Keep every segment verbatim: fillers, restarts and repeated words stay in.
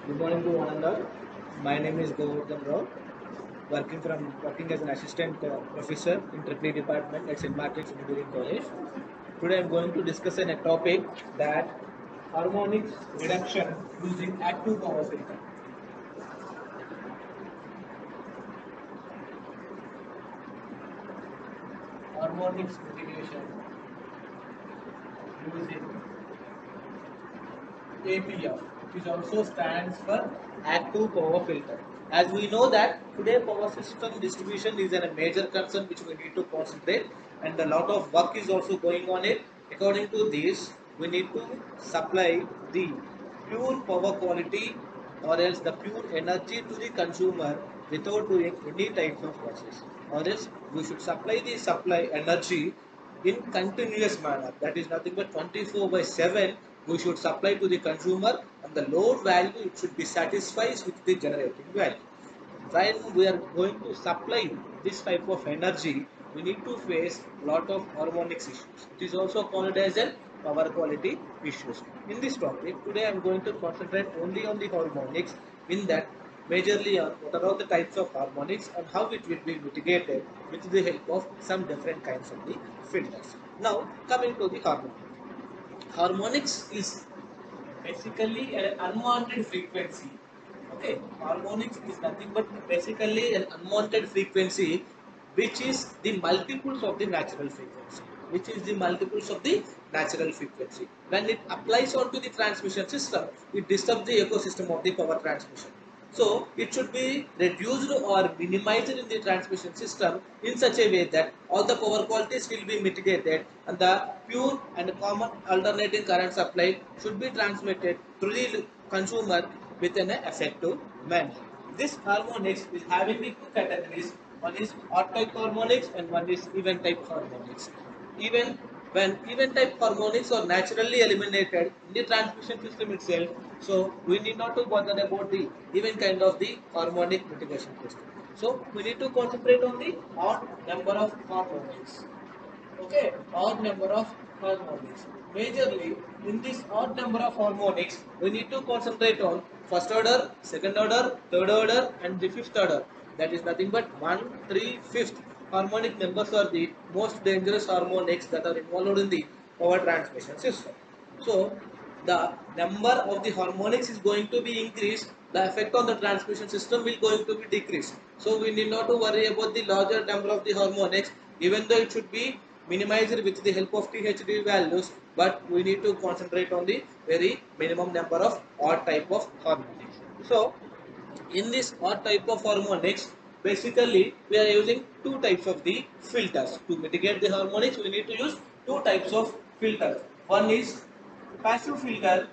Good morning to one and all. My name is Govardhan Rao, working from working as an assistant uh, professor in Triple E department at Saint Martin's Engineering College. Today I am going to discuss on a topic that harmonics reduction using active power filter. Harmonics mitigation using A P F, which also stands for active power filter. As we know that today power system distribution is a major concern which we need to concentrate, and a lot of work is also going on it. According to this, we need to supply the pure power quality or else the pure energy to the consumer without doing any types of process, or else we should supply the supply energy in continuous manner. That is nothing but twenty-four by seven we should supply to the consumer, and the load value it should be satisfied with the generating value. When we are going to supply this type of energy, we need to face lot of harmonics issues. It is also called as a power quality issues. In this topic, today I am going to concentrate only on the harmonics. In that, majorly on what are all the types of harmonics and how it will be mitigated with the help of some different kinds of the filters. Now, coming to the harmonics. Harmonics is basically an unwanted frequency. Okay, harmonics is nothing but basically an unwanted frequency which is the multiples of the natural frequency. Which is the multiples of the natural frequency. When it applies onto the transmission system, it disturbs the ecosystem of the power transmission. So it should be reduced or minimized in the transmission system in such a way that all the power qualities will be mitigated and the pure and common alternating current supply should be transmitted to the consumer within an effective manner. This harmonics is having the two categories. One is odd type harmonics and one is even type harmonics. Even when event type harmonics are naturally eliminated in the transmission system itself, so we need not to bother about the even kind of the harmonic mitigation system. So we need to concentrate on the odd number of harmonics. Okay, odd number of harmonics. Majorly in this odd number of harmonics, we need to concentrate on first order, second order, third order, and the fifth order. That is nothing but one, three, fifth harmonic numbers are the most dangerous harmonics that are involved in the power transmission system. So the number of the harmonics is going to be increased, the effect on the transmission system will going to be decreased. So we need not to worry about the larger number of the harmonics, even though it should be minimized with the help of T H D values, but we need to concentrate on the very minimum number of odd type of harmonics. So in this odd type of harmonics, basically we are using two types of the filters. To mitigate the harmonics, we need to use two types of filters. One is passive filter,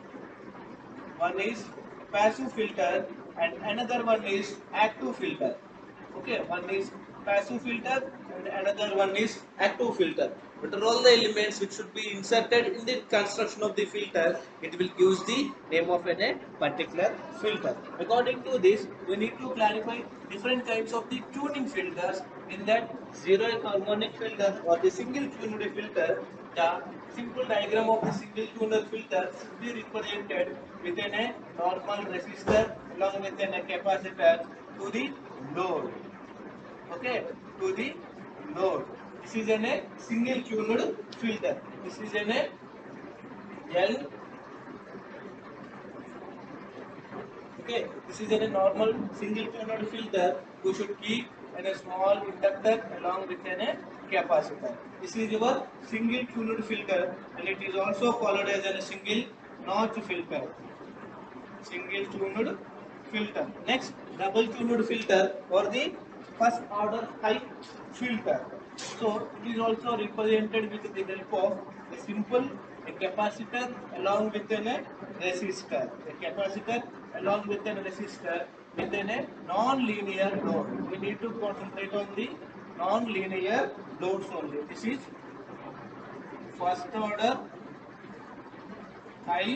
one is passive filter and another one is active filter. Okay, one is passive filter and another one is active filter. What are all the elements which should be inserted in the construction of the filter? It will give the name of a particular filter. According to this, we need to clarify different kinds of the tuning filters. In that, zero harmonic filter or the single tuned filter, the simple diagram of the single tuner filter should be represented within a normal resistor along with a capacitor to the load. Okay, to the load. This is an a single tuned filter. This is an a L. Okay, this is in a normal single tuned filter. We should keep in a small inductor along with an a capacitor. This is your single tuned filter, and it is also called as a single notch filter. Single tuned filter. Next, double tuned filter or the first order high filter. So it is also represented with the help of a simple a capacitor along with an a resistor. A capacitor along with a resistor within a non-linear load. We need to concentrate on the non-linear loads only. This is first order high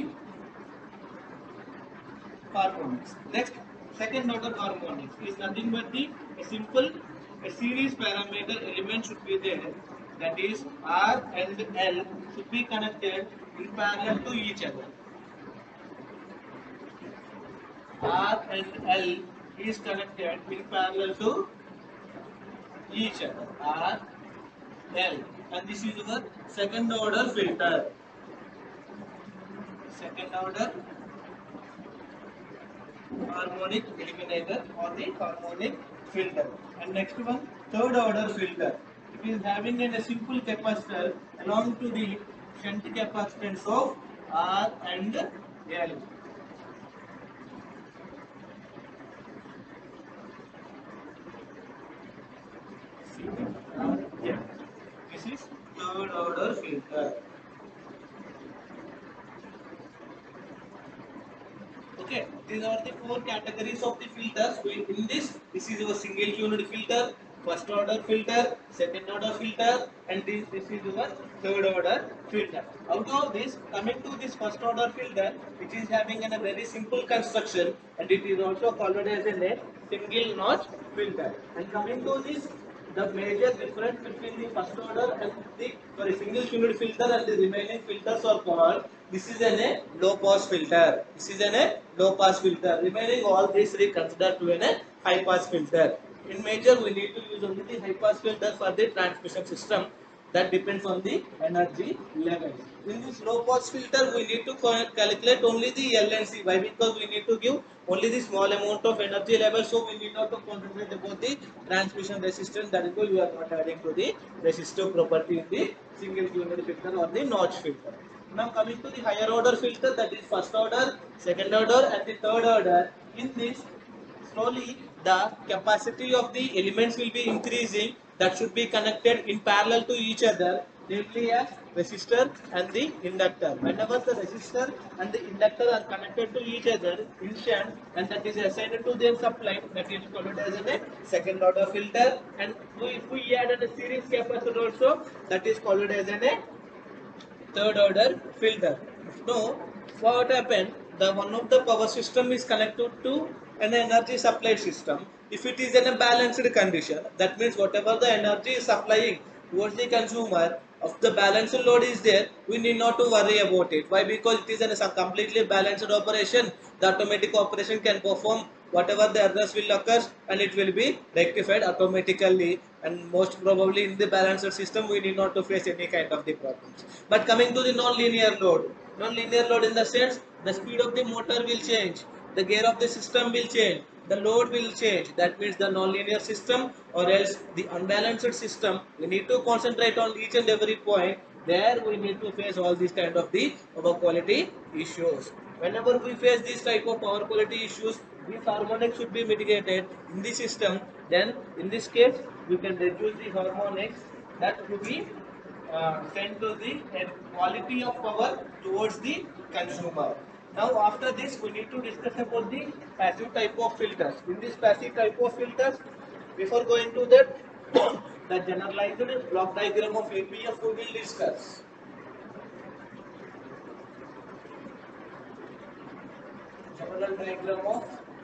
harmonics. Next, second order harmonics is nothing but the a simple a series parameter element should be there. That is R and L should be connected in parallel to each other. and L is connected in parallel to each other. R, L, and this is our second order filter. Second order harmonic eliminator or the harmonic filter. And next one, third order filter. It is having a simple capacitor along to the shunt capacitance of R and L. C, R, L. This is third order filter. Okay, these are the four categories of the filters. We, in this, this is our single tuned filter, first order filter, second order filter, and this, this is our third order filter. Out of this, coming to this first order filter, which is having a very simple construction, and it is also called as a single notch filter. And coming to this, the major difference between the first order and the sorry, single tuned filter and the remaining filters are called, this is an a low pass filter. This is an a low pass filter. Remaining all these three considered to an a high pass filter. In major, we need to use only the high pass filter for the transmission system. That depends on the energy levels. In this low pass filter, we need to calculate only the L and C. Why? Because we need to give only the small amount of energy level, so we need not to concentrate about the transmission resistance. That is why we are not adding to the resistive property in the single tuned filter or the notch filter. Now coming to the higher order filter, that is first order, second order, and the third order. In this, slowly the capacity of the elements will be increasing, that should be connected in parallel to each other, namely as resistor and the inductor. Whenever the resistor and the inductor are connected to each other in shunt, and that is assigned to their supply, that is called as a second order filter. And if we add a series capacitor also, that is called as a third order filter. Now, what happened? The one of the power system is connected to an energy supply system. If it is in a balanced condition, that means whatever the energy is supplying towards the consumer, of the balanced load is there, we need not to worry about it. Why? Because it is in a completely balanced operation. The automatic operation can perform whatever the errors will occur, and it will be rectified automatically, and most probably in the balanced system we need not to face any kind of the problems. But coming to the non-linear load, non-linear load in the sense the speed of the motor will change, the gear of the system will change, the load will change. That means the non-linear system or else the unbalanced system, we need to concentrate on each and every point. There we need to face all these kind of the power quality issues. Whenever we face this type of power quality issues, these harmonics should be mitigated in the system. Then in this case, we can reduce the harmonics that will be uh, sent to the uh, quality of power towards the consumer. Now after this, we need to discuss about the passive type of filters. In this passive type of filters, before going to that, the generalized block diagram of A P F we will discuss. General diagram of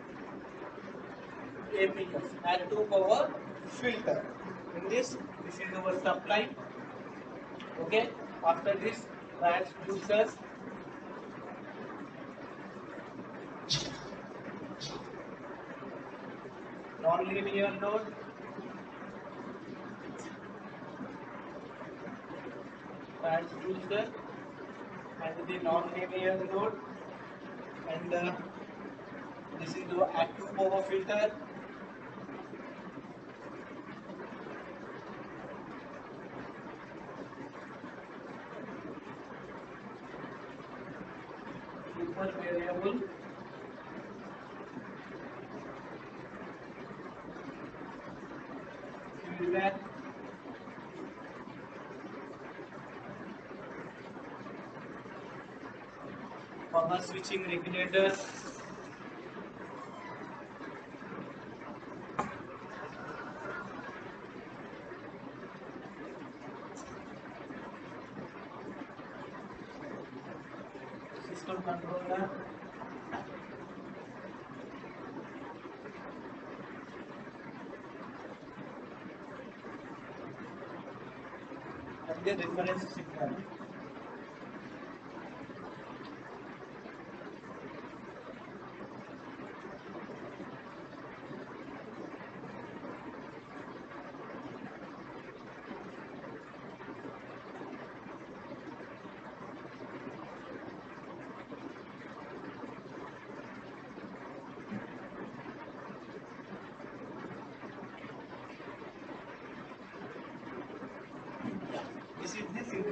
A P F, active power filter. In this, this is our supply. Okay. After this, transducers. Non-linear load. Transducer and the non-linear load, and uh, this is the active power filter. Super variable. Feedback. Power switching regulators. System controller. And the reference signal.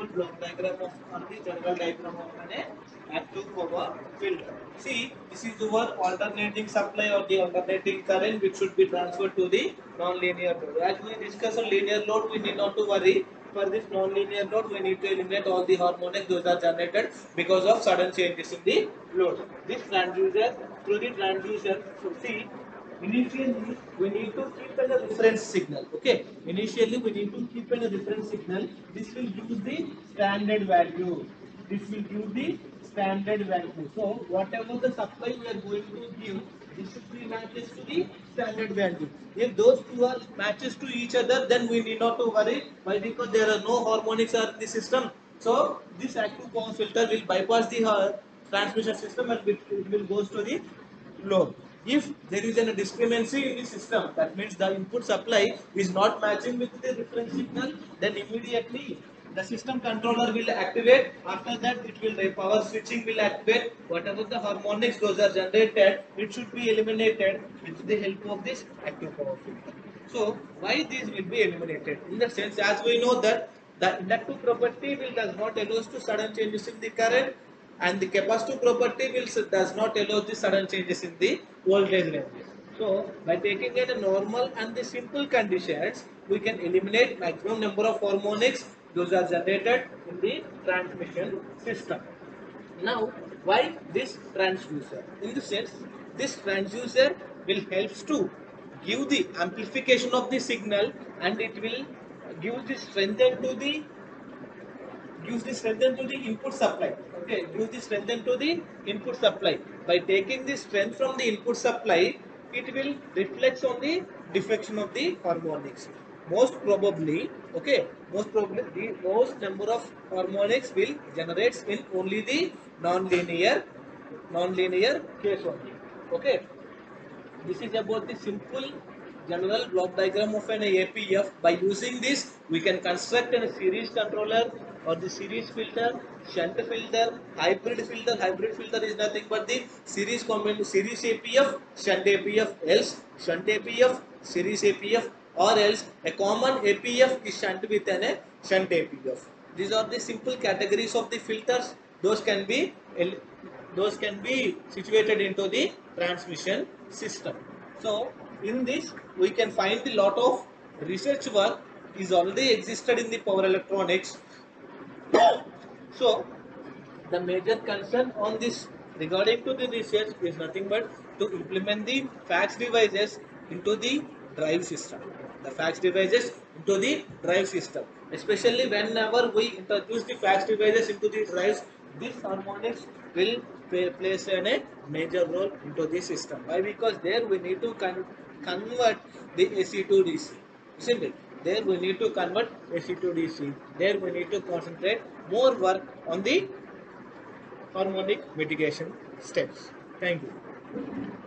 simple block diagram of on the general diagram of an active power filter. See, this is our alternating supply or the alternating current which should be transferred to the non-linear load. As we discussed on linear load, we need not to worry. For this non-linear load, we need to eliminate all the harmonics those are generated because of sudden changes in the load. This transducer, through the transducer, so see, initially we need to keep a reference signal. Okay, initially we need to keep a reference signal. This will use the standard value. This will give the standard value. So whatever the supply we are going to give, this should be matches to the standard value. If those two are matches to each other, then we need not to worry. Why? Because there are no harmonics are in the system. So this active power filter will bypass the uh, transmission system and it, it will goes to the load. If there is a discrepancy in the system, that means the input supply is not matching with the reference signal, then immediately the system controller will activate. After that, it will power switching will activate. Whatever the harmonics those are generated, it should be eliminated with the help of this active power filter. So why these will be eliminated? In the sense, as we know that the inductive property will does not allow us to sudden changes in the current, and the capacitive property will does not allow the sudden changes in the voltage ranges. So by taking it a normal and the simple conditions, we can eliminate maximum number of harmonics those are generated in the transmission system. Now, why this transducer? In the sense, this transducer will helps to give the amplification of the signal, and it will give the strength to the gives the strength to the input supply. Okay, gives the strength to the input supply. By taking the strength from the input supply, it will reflect on the deflection of the harmonics. Most probably, okay, most probably the most number of harmonics will generates in only the non-linear, non-linear case only. Okay, this is about the simple general block diagram of an A P F. By using this, we can construct a series controller or the series filter, shunt filter, hybrid filter. Hybrid filter is nothing but the series combined series A P F, shunt A P F, else shunt A P F, series A P F, or else a common A P F is shunt with an a shunt A P F. These are the simple categories of the filters. Those can be those can be situated into the transmission system. So in this we can find a lot of research work is already existed in the power electronics. So the major concern on this regarding to the research is nothing but to implement the fax devices into the drive system. The fax devices into the drive system. Especially whenever we introduce the fax devices into the drives, this harmonics will play, plays a major role into the system. Why? Because there we need to con convert the A C to D C. Isn't it? There we need to convert A C to D C. There we need to concentrate more work on the harmonic mitigation steps. Thank you.